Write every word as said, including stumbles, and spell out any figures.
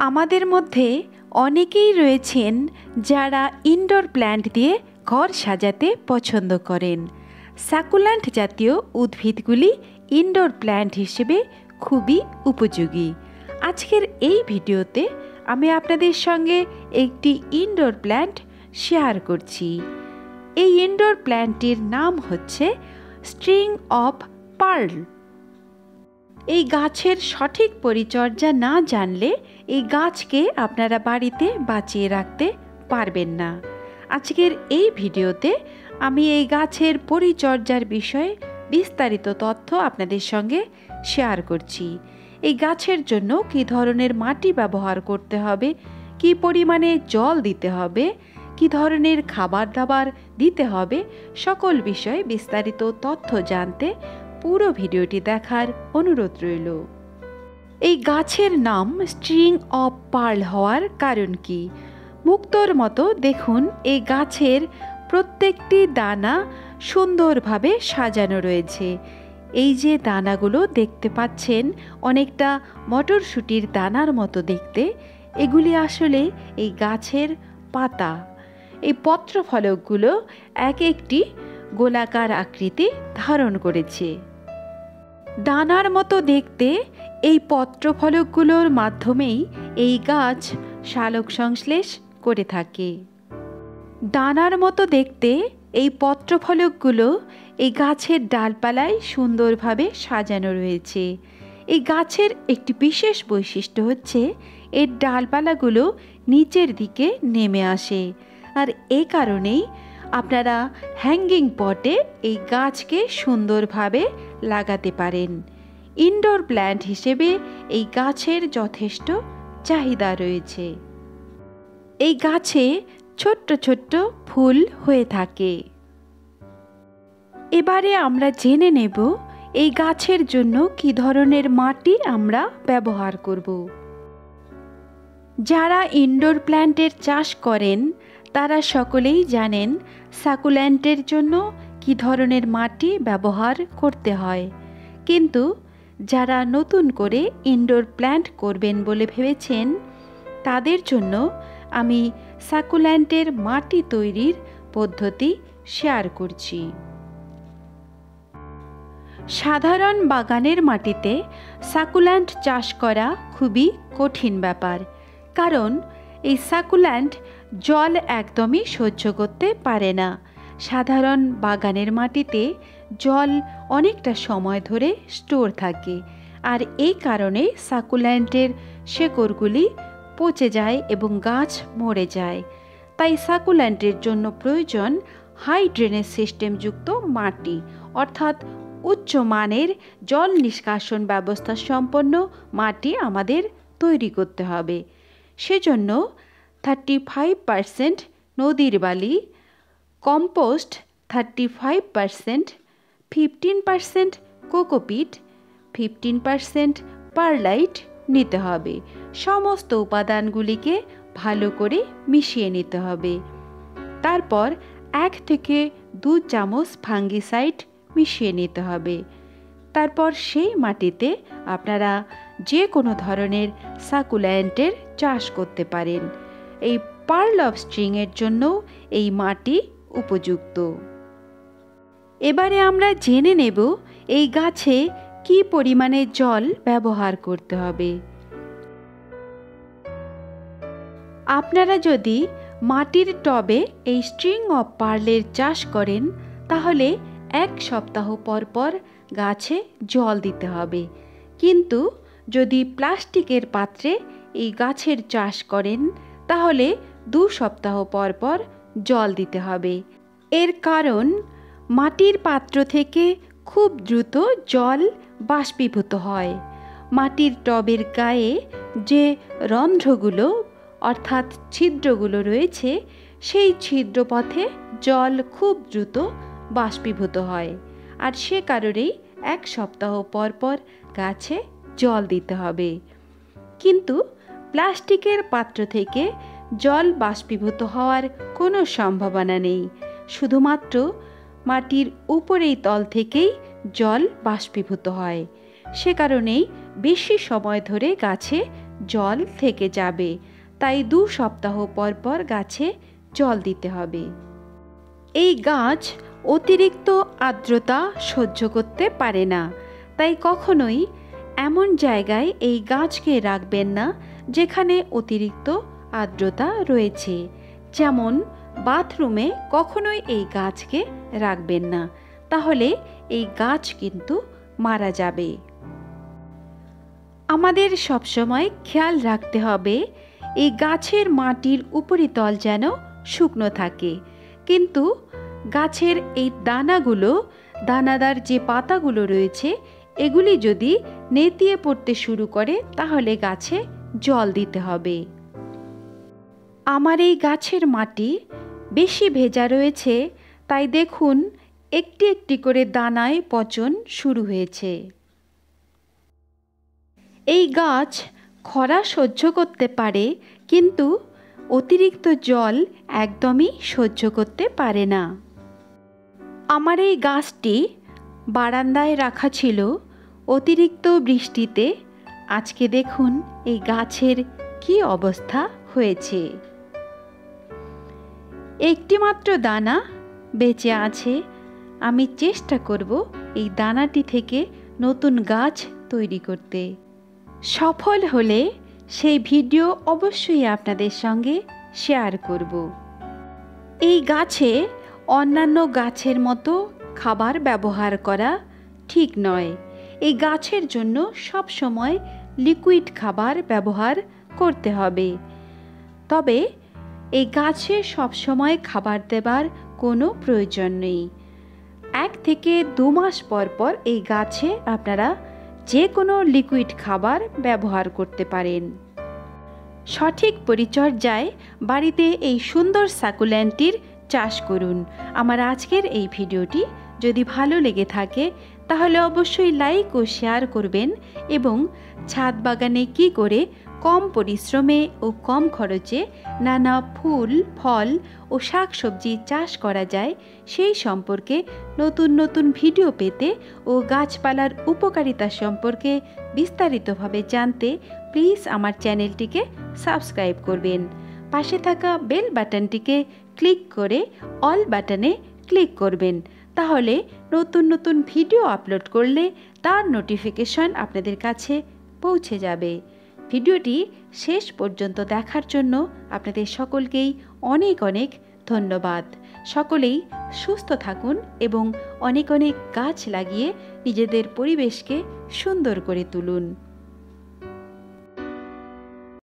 আমাদের মধ্যে অনেকেই রয়েছেন যারা ইনডোর প্ল্যান্ট দিয়ে ঘর সাজাতে পছন্দ করেন। সাকুল্যান্ট জাতীয় উদ্ভিদগুলি ইনডোর প্ল্যান্ট হিসেবে খুবই উপযোগী। আজকের এই ভিডিওতে আমি আপনাদের সঙ্গে একটি ইনডোর প্ল্যান্ট শেয়ার করছি। এই ইনডোর প্ল্যান্টটির নাম হচ্ছে স্ট্রিং অফ পার্ল। এই গাছের সঠিক পরিচর্যা না জানলে এই গাছকে আপনারা বাড়িতে বাঁচিয়ে রাখতে পারবেন না। আজকের এই ভিডিওতে আমি এই গাছের পরিচর্যার বিষয়ে বিস্তারিত তথ্য আপনাদের সঙ্গে শেয়ার করছি। এই গাছের জন্য কী ধরনের মাটি ব্যবহার করতে হবে, কী পরিমাণে জল দিতে হবে, কী ধরনের খাবার দাবার দিতে হবে, সকল বিষয়ে বিস্তারিত তথ্য জানতে পুরো ভিডিওটি দেখার অনুরোধ রইল। এই গাছের নাম স্ট্রিং অফ পার্ল হওয়ার কারণ কি? মুক্তোর মতো দেখুন, এই গাছের প্রত্যেকটি দানা সুন্দরভাবে সাজানো রয়েছে। এই যে দানাগুলো দেখতে পাচ্ছেন অনেকটা মটরশুঁটির দানার মতো দেখতে, এগুলি আসলে এই গাছের পাতা। এই পত্রফলকগুলো এক একটি গোলাকার আকৃতি ধারণ করেছে। দানার মতো দেখতে এই পত্রফলকগুলোর মাধ্যমেই এই গাছ সালোক সংশ্লেষ করে থাকে। দানার মতো দেখতে এই পত্রফলকগুলো এই গাছের ডালপালায় সুন্দরভাবে সাজানো রয়েছে। এই গাছের একটি বিশেষ বৈশিষ্ট্য হচ্ছে এর ডালপালাগুলো নিচের দিকে নেমে আসে, আর এই কারণেই আপনারা হ্যাঙ্গিং পটে এই গাছকে সুন্দরভাবে লাগাতে পারেন। ইনডোর প্ল্যান্ট হিসেবে এই গাছের যথেষ্ট চাহিদা রয়েছে। এই গাছে ছোট্ট ছোট্ট ফুল হয়ে থাকে। এবারে আমরা জেনে নেব এই গাছের জন্য কী ধরনের মাটি আমরা ব্যবহার করব। যারা ইনডোর প্ল্যান্টের চাষ করেন তারা সকলেই জানেন সাকুল্যান্টের জন্য কী ধরনের মাটি ব্যবহার করতে হয়, কিন্তু যারা নতুন করে ইনডোর প্ল্যান্ট করবেন বলে ভেবেছেন তাদের জন্য আমি সাকুল্যান্টের মাটি তৈরির পদ্ধতি শেয়ার করছি। সাধারণ বাগানের মাটিতে সাকুল্যান্ট চাষ করা খুবই কঠিন ব্যাপার, কারণ এই সাকুল্যান্ট জল একদমই সহ্য করতে পারে না। সাধারণ বাগানের মাটিতে জল অনেকটা সময় ধরে স্টোর থাকে, আর এই কারণে সাকুল্যান্টের শেকড়গুলি পচে যায় এবং গাছ মরে যায়। তাই সাকুল্যান্টের জন্য প্রয়োজন হাই ড্রেনেজ সিস্টেমযুক্ত মাটি, অর্থাৎ উচ্চমানের জল নিষ্কাশন ব্যবস্থা সম্পন্ন মাটি আমাদের তৈরি করতে হবে। সেজন্য থার্টি ফাইভ পারসেন্ট নদীর বালি, compost thirty five percent, fifteen percent cocopeat, fifteen percent perlite নিতে হবে। সমস্ত উপাদানগুলিকে ভালো করে মিশিয়ে নিতে হবে। তারপর এক থেকে দু চামচ ফাঙ্গিসাইড মিশিয়ে নিতে হবে। তারপর সেই মাটিতে আপনারা যে কোনো ধরনের সাকুল্যান্টের চাষ করতে পারেন। এই পার্ল অফ স্ট্রিংয়ের জন্য এই মাটি উপযুক্ত। এবারে আমরা জেনে নেব এই গাছে কী পরিমাণে জল ব্যবহার করতে হবে। আপনারা যদি মাটির টবে এই স্ট্রিং অফ পার্লের চাষ করেন তাহলে এক সপ্তাহ পর পর গাছে জল দিতে হবে, কিন্তু যদি প্লাস্টিকের পাত্রে এই গাছের চাষ করেন তাহলে দু সপ্তাহ পর পর জল দিতে হবে। এর কারণ মাটির পাত্র থেকে খুব দ্রুত জল বাষ্পীভূত হয়। মাটির টবের গায়ে যে রন্ধ্রগুলো অর্থাৎ ছিদ্রগুলো রয়েছে সেই ছিদ্রপথে জল খুব দ্রুত বাষ্পীভূত হয়, আর সে কারণেই এক সপ্তাহ পর পর গাছে জল দিতে হবে। কিন্তু প্লাস্টিকের পাত্র থেকে জল বাষ্পীভূত হওয়ার কোনো সম্ভাবনা নেই, শুধুমাত্র মাটির উপরেই তল থেকেই জল বাষ্পীভূত হয়। সে কারণেই বেশি সময় ধরে গাছে জল থেকে যাবে, তাই দু সপ্তাহ পর পর গাছে জল দিতে হবে। এই গাছ অতিরিক্ত আর্দ্রতা সহ্য করতে পারে না, তাই কখনোই এমন জায়গায় এই গাছকে রাখবেন না যেখানে অতিরিক্ত আর্দ্রতা রয়েছে। যেমন বাথরুমে কখনোই এই গাছকে রাখবেন না, তাহলে এই গাছ কিন্তু মারা যাবে। আমাদের সবসময় খেয়াল রাখতে হবে এই গাছের মাটির উপরিতল যেন শুকনো থাকে, কিন্তু গাছের এই দানাগুলো, দানাদার যে পাতাগুলো রয়েছে, এগুলি যদি নেতিয়ে পড়তে শুরু করে তাহলে গাছে জল দিতে হবে। আমার এই গাছের মাটি বেশি ভেজা রয়েছে, তাই দেখুন একটি একটি করে দানায় পচন শুরু হয়েছে। এই গাছ খরা সহ্য করতে পারে, কিন্তু অতিরিক্ত জল একদমই সহ্য করতে পারে না। আমার এই গাছটি বারান্দায় রাখা ছিল, অতিরিক্ত বৃষ্টিতে আজকে দেখুন এই গাছের কি অবস্থা হয়েছে। একটি মাত্র দানা বেঁচে আছে। আমি চেষ্টা করব এই দানাটি থেকে নতুন গাছ তৈরি করতে। সফল হলে সেই ভিডিও অবশ্যই আপনাদের সঙ্গে শেয়ার করব। এই গাছে অন্যান্য গাছের মতো খাবার ব্যবহার করা ঠিক নয়। এই গাছের জন্য সব সময় লিকুইড খাবার ব্যবহার করতে হবে। তবে এই গাছে সব সময় খাবার দেবার কোনো প্রয়োজন নেই। এক থেকে দু মাস পর পর এই গাছে আপনারা যে কোনো লিকুইড খাবার ব্যবহার করতে পারেন। সঠিক পরিচর্যায় বাড়িতে এই সুন্দর সাকুল্যান্টটির চাষ করুন। আমার আজকের এই ভিডিওটি যদি ভালো লেগে থাকে তাহলে অবশ্যই লাইক ও শেয়ার করবেন, এবং ছাদ বাগানে কি করে কম পরিশ্রমে ও কম খরচে নানা ফুল, ফল ও শাকসবজি চাষ করা যায় সেই সম্পর্কে নতুন নতুন ভিডিও পেতে ও গাছপালার উপকারিতা সম্পর্কে বিস্তারিতভাবে জানতে প্লিজ আমার চ্যানেলটিকে সাবস্ক্রাইব করবেন। পাশে থাকা বেল বাটনটিকে ক্লিক করে অল বাটনে ক্লিক করবেন, তাহলে নতুন নতুন ভিডিও আপলোড করলে তার নোটিফিকেশন আপনাদের কাছে পৌঁছে যাবে। ভিডিওটি শেষ পর্যন্ত দেখার জন্য আপনাদের সকলকেই অনেক অনেক ধন্যবাদ। সকলেই সুস্থ থাকুন এবং অনেক অনেক গাছ লাগিয়ে নিজেদের পরিবেশকে সুন্দর করে তুলুন।